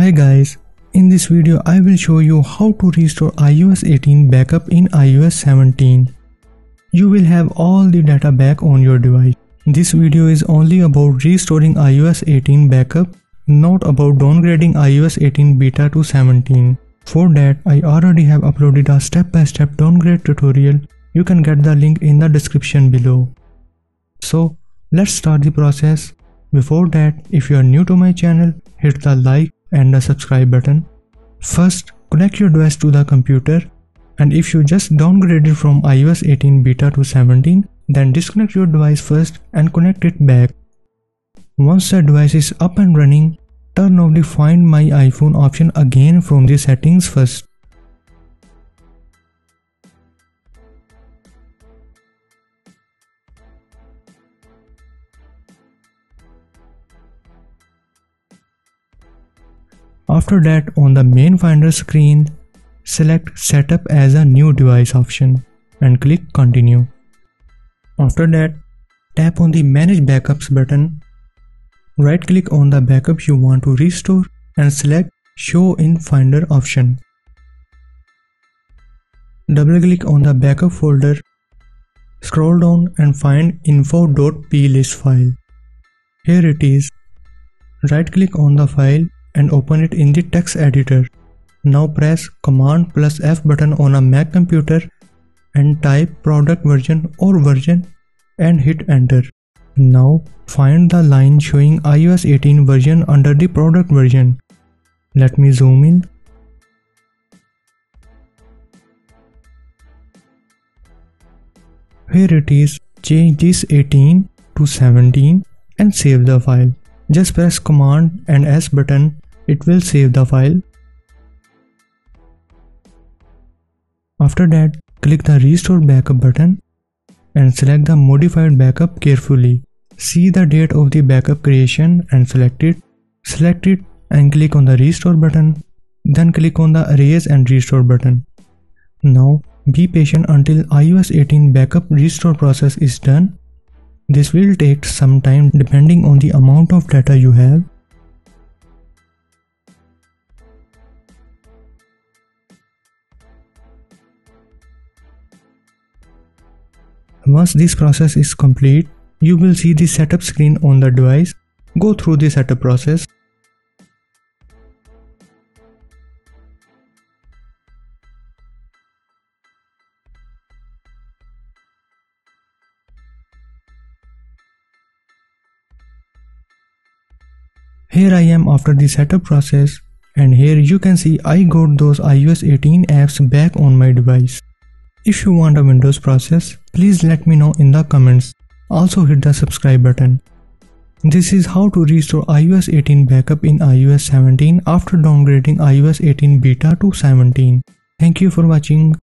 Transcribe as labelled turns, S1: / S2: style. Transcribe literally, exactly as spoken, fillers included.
S1: Hi guys, in this video I will show you how to restore i O S eighteen backup in i O S seventeen. You will have all the data back on your device. This video is only about restoring i O S eighteen backup, not about downgrading i O S eighteen beta to seventeen. For that, I already have uploaded a step-by-step downgrade tutorial. You can get the link in the description below. So, let's start the process. Before that, if you are new to my channel, hit the like and the subscribe button. First, connect your device to the computer, and if you just downgraded from i O S eighteen beta to seventeen, then disconnect your device first and connect it back. Once the device is up and running, turn off the Find My iPhone option again from the settings first. After that, on the main Finder screen, select Setup as a new device option and click Continue. After that, tap on the Manage Backups button. Right click on the backup you want to restore and select Show in Finder option. Double click on the backup folder. Scroll down and find info dot plist file. Here it is. Right click on the file and open it in the text editor. Now press Command plus F button on a Mac computer and type product version or version and hit enter. Now find the line showing i O S eighteen version under the product version. Let me zoom in. Here it is. Change this eighteen to seventeen and save the file. Just press Command and S button. It will save the file. After that, click the Restore Backup button and select the modified backup carefully. See the date of the backup creation and select it. Select it and click on the Restore button. Then click on the Erase and Restore button. Now be patient until i O S eighteen backup restore process is done. This will take some time depending on the amount of data you have. Once this process is complete, you will see the setup screen on the device. Go through the setup process. Here I am after the setup process, and here you can see I got those i O S eighteen apps back on my device. If you want a Windows process, please let me know in the comments. Also hit the subscribe button. This is how to restore i O S eighteen backup in i O S seventeen after downgrading i O S eighteen beta to seventeen. Thank you for watching.